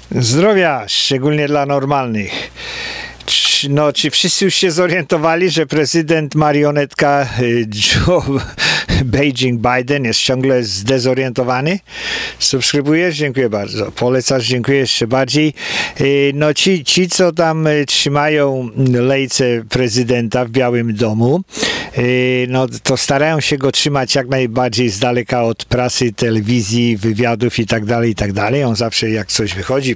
Zdrowia, szczególnie dla normalnych. No, czy wszyscy już się zorientowali, że prezydent marionetka Joe Beijing Biden jest ciągle zdezorientowany? Subskrybujesz? Dziękuję bardzo. Polecasz? Dziękuję jeszcze bardziej. No ci co tam trzymają lejce prezydenta w Białym Domu, no to starają się go trzymać jak najbardziej z daleka od prasy, telewizji, wywiadów i tak dalej. On zawsze jak coś wychodzi,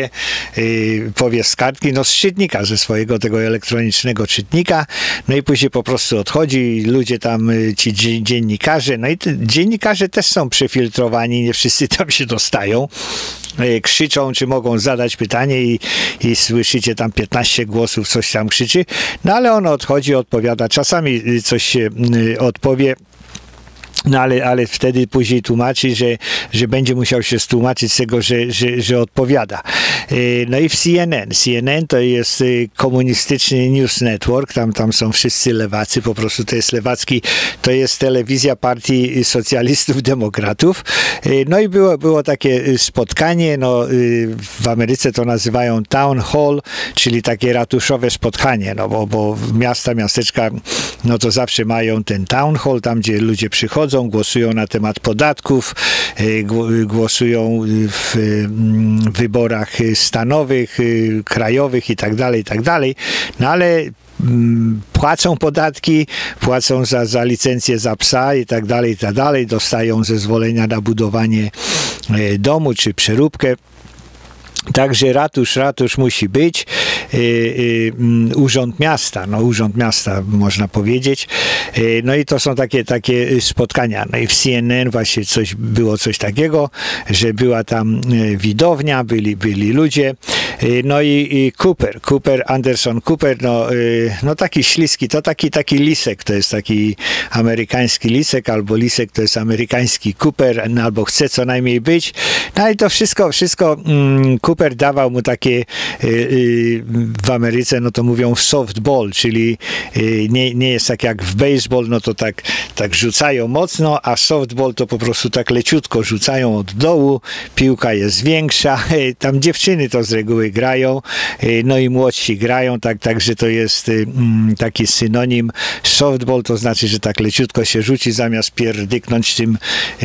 powie z kartki, no z czytnika, ze swojego tego elektronicznego czytnika, no i później po prostu odchodzi, ludzie tam, ci dziennikarze, no i dziennikarze też są przefiltrowani, nie wszyscy tam się dostają, krzyczą, czy mogą zadać pytanie i słyszycie tam 15 głosów, coś tam krzyczy, no ale on odchodzi, odpowiada, czasami coś się odpowie. No ale wtedy później tłumaczy, że będzie musiał się stłumaczyć z tego, że odpowiada. No i w CNN to jest komunistyczny news network, tam są wszyscy lewacy, po prostu to jest lewacki, to jest telewizja partii socjalistów, demokratów. No i było takie spotkanie, no w Ameryce to nazywają town hall, czyli takie ratuszowe spotkanie, no bo miasteczka, no to zawsze mają ten town hall, tam gdzie ludzie przychodzą, głosują na temat podatków, głosują w wyborach stanowych, krajowych i tak dalej, no ale płacą podatki, płacą za licencję za psa i tak dalej, dostają zezwolenia na budowanie domu czy przeróbkę. Także ratusz musi być, urząd miasta można powiedzieć, no i to są takie spotkania, no i w CNN właśnie było coś takiego, że była tam widownia, byli ludzie, no i Anderson Cooper, no taki śliski, to taki lisek, to jest taki amerykański lisek, albo lisek to jest amerykański Cooper, no, albo chce co najmniej być, no i to wszystko Cooper dawał mu takie, w Ameryce no to mówią softball, czyli nie jest tak jak w baseball, no to tak rzucają mocno, a softball to po prostu tak leciutko rzucają od dołu, piłka jest większa, tam dziewczyny to z reguły grają, no i młodsi grają, także to jest taki synonim. Softball to znaczy, że tak leciutko się rzuci, zamiast pierdyknąć tym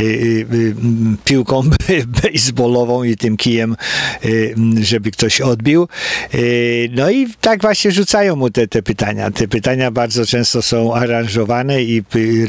piłką baseballową i tym kijem, żeby ktoś odbił. No i tak właśnie rzucają mu te pytania. Te pytania bardzo często są aranżowane i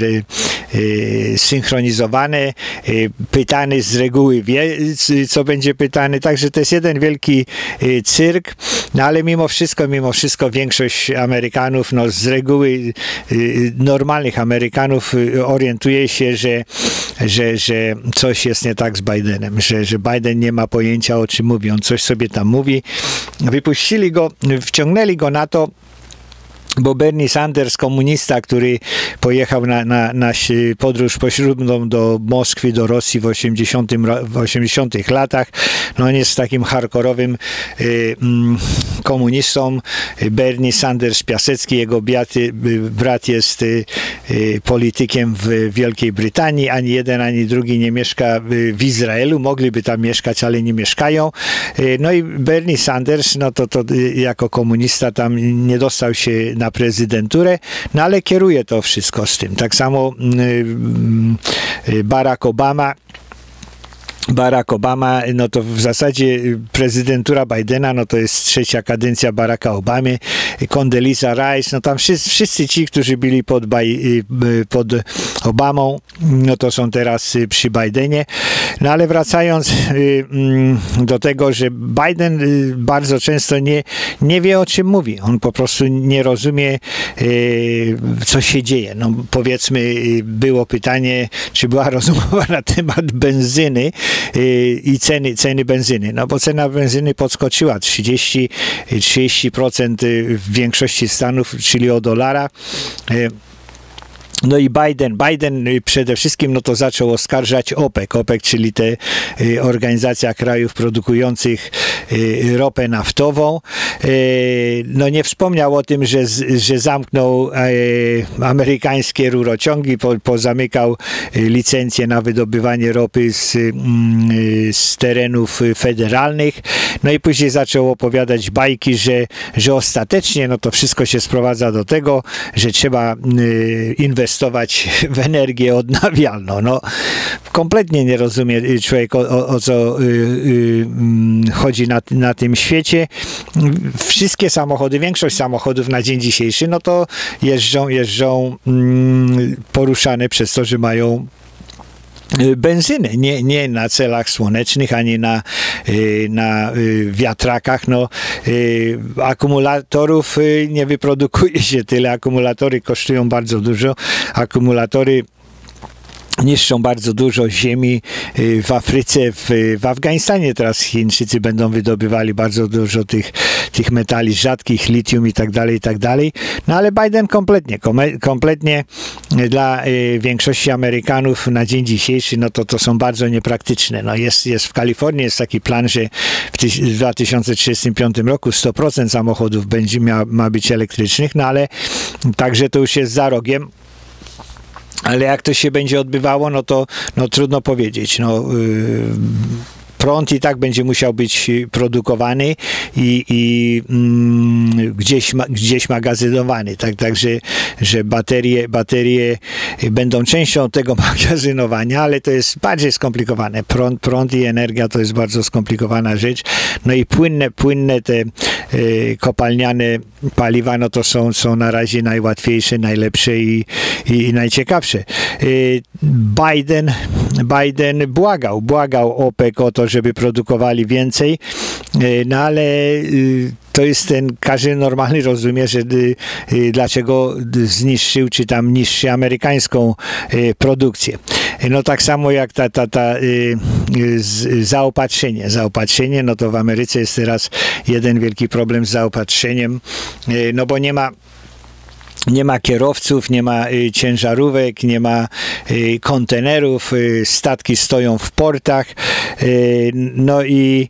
synchronizowane. Pytany z reguły wie, co będzie pytany. Także to jest jeden wielki cyrk. No ale mimo wszystko większość Amerykanów, no z reguły normalnych Amerykanów orientuje się, że coś jest nie tak z Bidenem, że Biden nie ma pojęcia, o czym mówi. On coś sobie tam mówi. Wypuścili go, wciągnęli go na to, bo Bernie Sanders, komunista, który pojechał na podróż poślubną do Moskwy, do Rosji w 80 latach, no on jest takim hardkorowym komunistą. Bernie Sanders Piasecki, jego brat jest politykiem w Wielkiej Brytanii, ani jeden, ani drugi nie mieszka w Izraelu, mogliby tam mieszkać, ale nie mieszkają. No i Bernie Sanders, no to jako komunista tam nie dostał się na prezydenturę, no ale kieruje to wszystko z tym. Tak samo Barack Obama, no to w zasadzie prezydentura Bidena, no to jest trzecia kadencja Baracka Obamy, Condoleezza Rice, no tam wszyscy ci, którzy byli pod Obamą, no to są teraz przy Bidenie. No ale wracając do tego, że Biden bardzo często nie wie, o czym mówi. On po prostu nie rozumie, co się dzieje. No powiedzmy, było pytanie, czy była rozmowa na temat benzyny i ceny benzyny. No bo cena benzyny podskoczyła 30% w większości stanów, czyli o $1. No i Biden przede wszystkim no to zaczął oskarżać OPEC, czyli te organizacja krajów produkujących ropę naftową. No nie wspomniał o tym, że zamknął amerykańskie rurociągi, pozamykał licencje na wydobywanie ropy z terenów federalnych. No i później zaczął opowiadać bajki, że ostatecznie no to wszystko się sprowadza do tego, że trzeba inwestować w energię odnawialną. No, kompletnie nie rozumie człowiek o co chodzi na tym świecie. Wszystkie samochody, większość samochodów na dzień dzisiejszy, no to jeżdżą poruszane przez to, że mają benzynę, nie na celach słonecznych, ani na wiatrakach. No, akumulatorów nie wyprodukuje się tyle. Akumulatory kosztują bardzo dużo. Akumulatory niszczą bardzo dużo ziemi w Afryce, w Afganistanie teraz Chińczycy będą wydobywali bardzo dużo tych metali rzadkich, litium i tak dalej. No ale Biden kompletnie dla większości Amerykanów na dzień dzisiejszy, no to są bardzo niepraktyczne. No jest w Kalifornii jest taki plan, że w 2035 roku 100% samochodów ma być elektrycznych, no ale także to już jest za rogiem. Ale jak to się będzie odbywało, no to trudno powiedzieć. No, prąd i tak będzie musiał być produkowany i gdzieś magazynowany. Także że baterie będą częścią tego magazynowania, ale to jest bardziej skomplikowane. Prąd i energia to jest bardzo skomplikowana rzecz. No i płynne te kopalniane paliwa, no to są na razie najłatwiejsze, najlepsze i najciekawsze. Biden błagał OPEC o to, żeby produkowali więcej, no ale to jest każdy normalny rozumie, że dlaczego zniszczył, czy tam niszczy amerykańską produkcję. No tak samo jak zaopatrzenie, no to w Ameryce jest teraz jeden wielki problem z zaopatrzeniem, no bo nie ma kierowców, nie ma ciężarówek, nie ma kontenerów, statki stoją w portach, no i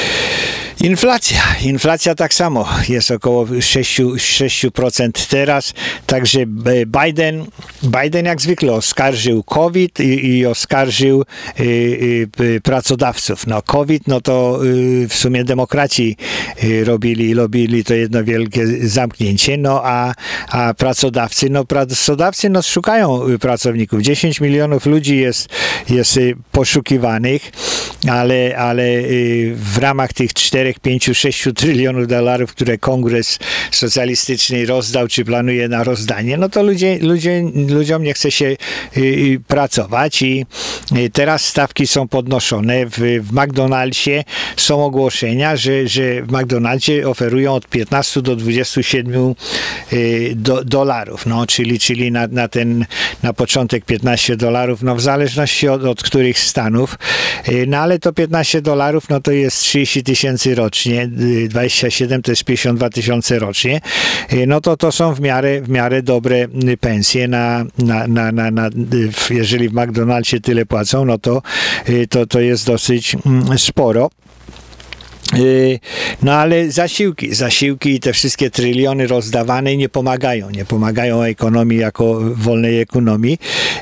inflacja tak samo jest około 6% teraz, także Biden jak zwykle oskarżył COVID i oskarżył pracodawców. No COVID, no to w sumie demokraci robili to jedno wielkie zamknięcie, no a pracodawcy szukają pracowników. 10 milionów ludzi jest poszukiwanych, ale w ramach tych 4, 5, 6 trylionów dolarów, które Kongres Socjalistyczny rozdał, czy planuje na rozdanie, no to ludziom nie chce się pracować i teraz stawki są podnoszone. W McDonald'sie są ogłoszenia, że w McDonald'sie oferują od 15 do 27 dolarów, no, czyli na początek 15 dolarów, no w zależności od których stanów, no ale to 15 dolarów, no to jest 30 tysięcy rocznie, 27 to jest 52 tysiące rocznie, no to są w miarę dobre pensje jeżeli w McDonald'sie tyle płacą, no to jest dosyć sporo. No ale zasiłki i te wszystkie tryliony rozdawane nie pomagają ekonomii jako wolnej ekonomii.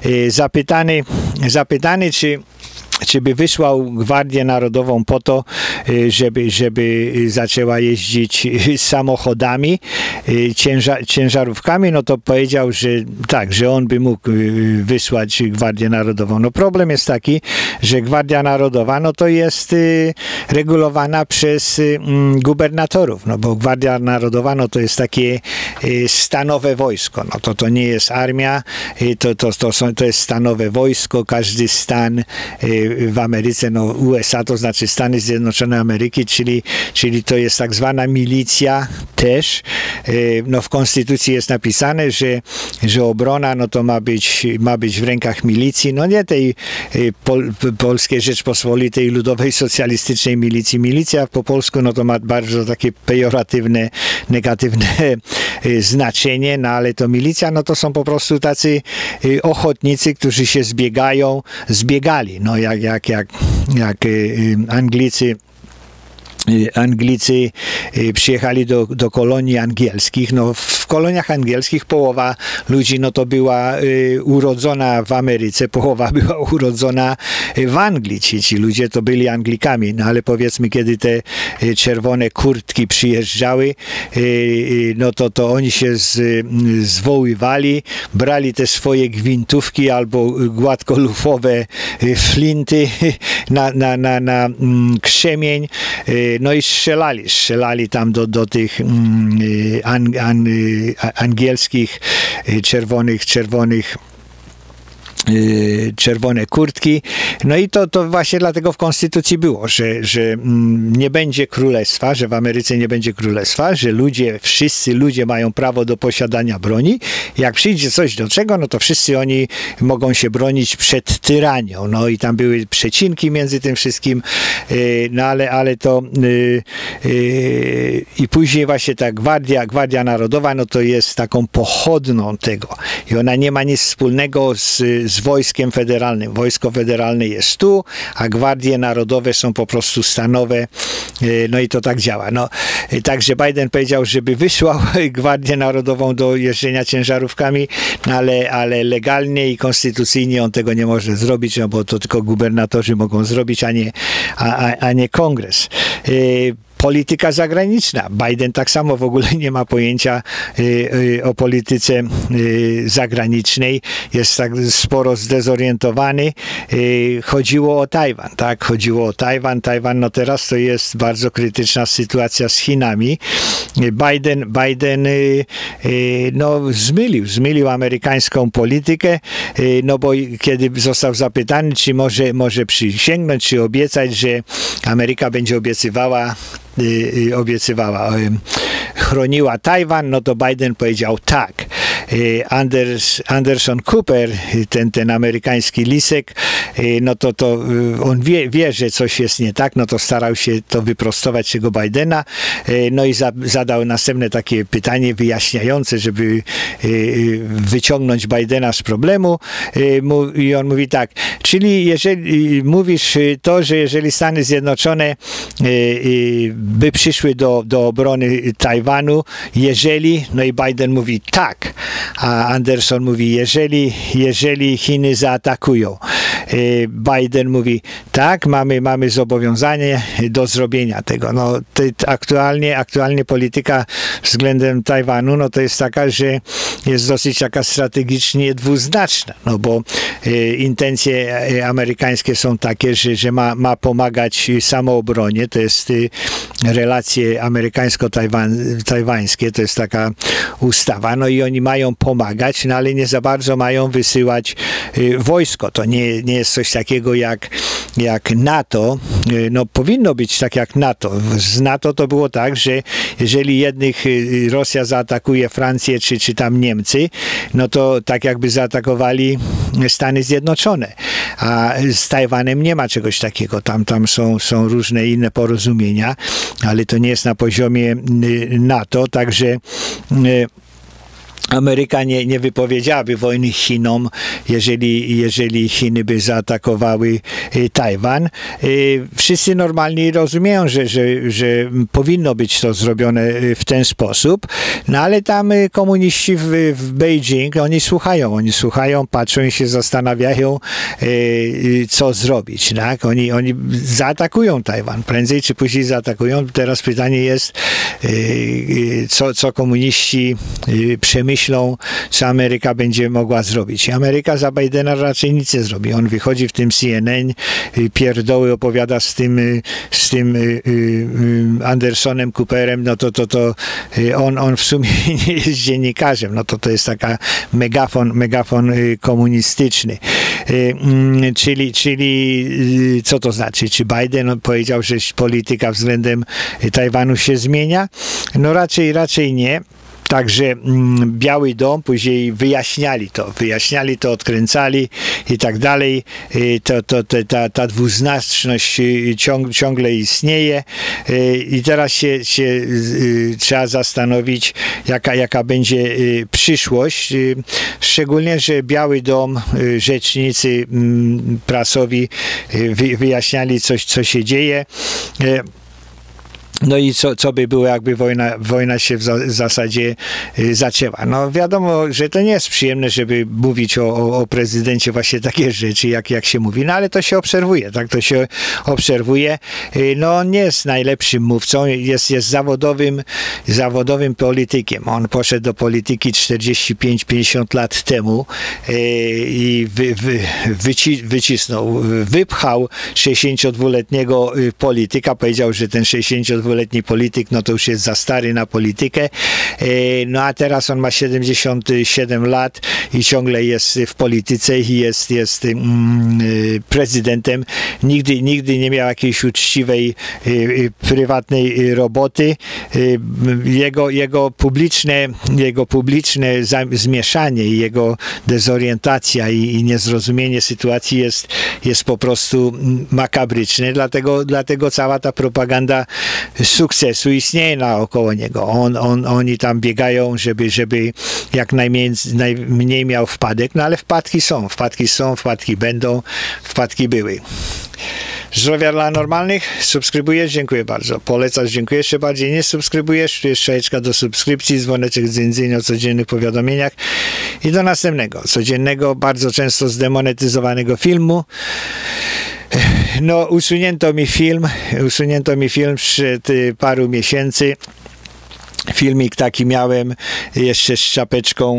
Zapytany czy by wysłał Gwardię Narodową po to, żeby zaczęła jeździć samochodami, ciężarówkami, no to powiedział, że tak, że on by mógł wysłać Gwardię Narodową. No problem jest taki, że Gwardia Narodowa, no to jest regulowana przez gubernatorów, no bo Gwardia Narodowa, no to jest takie stanowe wojsko, no to nie jest armia, to jest stanowe wojsko, każdy stan w Ameryce, no USA to znaczy Stany Zjednoczone Ameryki, czyli to jest tak zwana milicja też. No w Konstytucji jest napisane, że obrona, no to ma być w rękach milicji, no nie tej Polskiej Rzeczpospolitej Ludowej Socjalistycznej Milicji. Milicja po polsku, no to ma bardzo takie pejoratywne, negatywne znaczenie, no ale to milicja, no to są po prostu tacy ochotnicy, którzy się zbiegali, no jak Anglicy przyjechali do kolonii angielskich. No, w koloniach angielskich połowa ludzi no to była urodzona w Ameryce, połowa była urodzona w Anglii. Ci ludzie to byli Anglikami, no ale powiedzmy, kiedy te czerwone kurtki przyjeżdżały, no to oni się zwoływali, brali te swoje gwintówki albo gładkolufowe flinty na krzemień, no i strzelali tam do tych angielskich czerwone kurtki. No i to właśnie dlatego w Konstytucji było, że nie będzie królestwa, że w Ameryce nie będzie królestwa, że wszyscy ludzie mają prawo do posiadania broni. Jak przyjdzie coś do czego, no to wszyscy oni mogą się bronić przed tyranią. No i tam były przecinki między tym wszystkim, no ale to i później właśnie ta Gwardia Narodowa, no to jest taką pochodną tego. I ona nie ma nic wspólnego z wojskiem federalnym. Wojsko federalne jest tu, a gwardie narodowe są po prostu stanowe, no i to tak działa. No, także Biden powiedział, żeby wysłał Gwardię Narodową do jeżdżenia ciężarówkami, no ale legalnie i konstytucyjnie on tego nie może zrobić, no bo to tylko gubernatorzy mogą zrobić, a nie kongres. Polityka zagraniczna. Biden tak samo w ogóle nie ma pojęcia o polityce zagranicznej. Jest tak sporo zdezorientowany. Chodziło o Tajwan, tak? Chodziło o Tajwan. Tajwan, no teraz to jest bardzo krytyczna sytuacja z Chinami. Biden no zmylił amerykańską politykę, no bo kiedy został zapytany, czy może przysięgnąć, czy obiecać, że Ameryka będzie chroniła Tajwan, no to Biden powiedział tak. Anderson Cooper, ten amerykański lisek, no to on wie, że coś jest nie tak, no to starał się to wyprostować tego Bidena, no i zadał następne takie pytanie wyjaśniające, żeby wyciągnąć Bidena z problemu, i on mówi tak, czyli jeżeli mówisz to, że jeżeli Stany Zjednoczone by przyszły do obrony Tajwanu, no i Biden mówi tak, a Anderson mówi, jeżeli Chiny zaatakują. Biden mówi, tak, mamy zobowiązanie do zrobienia tego. No, aktualnie polityka względem Tajwanu, no to jest taka, że jest dosyć taka strategicznie dwuznaczna, no bo intencje amerykańskie są takie, że ma pomagać samoobronie, to jest relacje amerykańsko-tajwańskie, to jest taka ustawa, no i oni mają pomagać, no ale nie za bardzo mają wysyłać wojsko. To nie jest coś takiego jak NATO. No powinno być tak jak NATO. Z NATO to było tak, że jeżeli Rosja zaatakuje Francję czy tam Niemcy, no to tak jakby zaatakowali Stany Zjednoczone. A z Tajwanem nie ma czegoś takiego. Tam są różne inne porozumienia, ale to nie jest na poziomie NATO, także Ameryka nie wypowiedziałaby wojny Chinom, jeżeli Chiny by zaatakowały Tajwan. Wszyscy normalnie rozumieją, że powinno być to zrobione w ten sposób, no ale tam komuniści w Beijing, oni słuchają, patrzą i się zastanawiają, co zrobić. Tak? Oni zaatakują Tajwan, prędzej czy później zaatakują. Teraz pytanie jest, co komuniści przemyślą, co Ameryka będzie mogła zrobić. I Ameryka za Bidena raczej nic nie zrobi. On wychodzi w tym CNN, pierdoły opowiada z tym Andersonem Cooperem, no to on w sumie nie jest dziennikarzem, no to jest taka megafon komunistyczny. Czyli co to znaczy? Czy Biden powiedział, że polityka względem Tajwanu się zmienia? No raczej nie. Także Biały Dom później wyjaśniali to, odkręcali i tak dalej. Ta dwuznaczność ciągle istnieje i teraz się trzeba zastanowić, jaka będzie przyszłość. Szczególnie, że Biały Dom, rzecznicy prasowi wyjaśniali coś, co się dzieje. No i co by było, jakby wojna się w zasadzie zaczęła. No wiadomo, że to nie jest przyjemne, żeby mówić o prezydencie właśnie takie rzeczy, jak się mówi, no ale to się obserwuje, tak, to się obserwuje. No on nie jest najlepszym mówcą, jest zawodowym politykiem. On poszedł do polityki 45-50 lat temu i wypchał 62-letniego polityka, powiedział, że ten 62-letni polityk, no to już jest za stary na politykę, no a teraz on ma 77 lat i ciągle jest w polityce i jest prezydentem. Nigdy nie miał jakiejś uczciwej, prywatnej roboty. Jego publiczne zmieszanie i jego dezorientacja i niezrozumienie sytuacji jest po prostu makabryczne, dlatego cała ta propaganda sukcesu istnieje naokoło niego. Oni tam biegają, żeby jak najmniej miał wpadek, no ale wpadki są, wpadki będą, wpadki były. Zdrowia dla normalnych, subskrybujesz, dziękuję bardzo. Polecasz, dziękuję, jeszcze bardziej nie subskrybujesz, tu jest strzałeczka do subskrypcji, dzwoneczek z o codziennych powiadomieniach i do następnego, codziennego, bardzo często zdemonetyzowanego filmu. No, usunięto mi film przed paru miesięcy. Filmik taki miałem jeszcze z czapeczką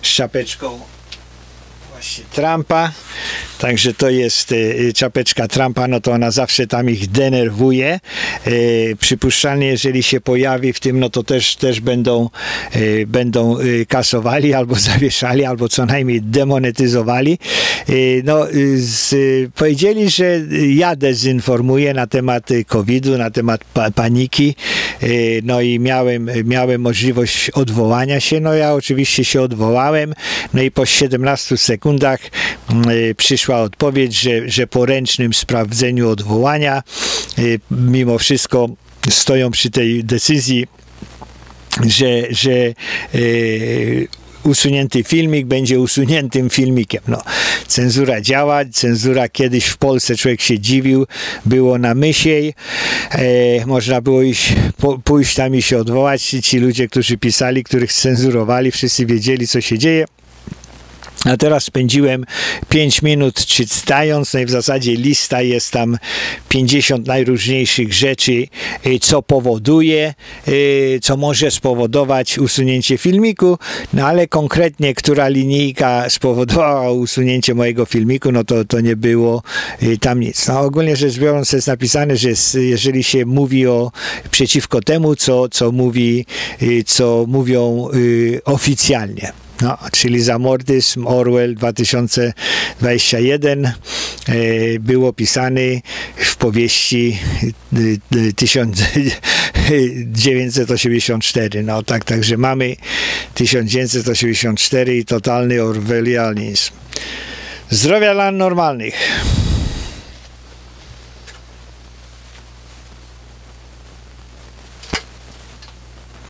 właśnie Trumpa. Także to jest czapeczka Trumpa, no to ona zawsze tam ich denerwuje. Przypuszczalnie, jeżeli się pojawi w tym, no to też będą kasowali, albo zawieszali, albo co najmniej demonetyzowali. No, powiedzieli, że ja dezinformuję na temat COVID-u, na temat paniki, no i miałem możliwość odwołania się, no ja oczywiście się odwołałem, no i po 17 sekundach przyszła odpowiedź, że po ręcznym sprawdzeniu odwołania mimo wszystko stoją przy tej decyzji, że usunięty filmik będzie usuniętym filmikiem. No, cenzura działa, cenzura kiedyś w Polsce, człowiek się dziwił, było na Mysiej, można było pójść tam i się odwołać. Ci ludzie, którzy pisali, których cenzurowali, wszyscy wiedzieli, co się dzieje. A teraz spędziłem 5 minut czytając, no i w zasadzie lista jest tam 50 najróżniejszych rzeczy, co powoduje, co może spowodować usunięcie filmiku, no ale konkretnie, która linijka spowodowała usunięcie mojego filmiku, no to nie było tam nic. No ogólnie rzecz biorąc jest napisane, że jeżeli się mówi przeciwko temu, co mówią oficjalnie. No, czyli zamordyzm Orwell 2021 był opisany w powieści 1984. No także mamy 1984 i totalny orwellianizm. Zdrowia dla normalnych.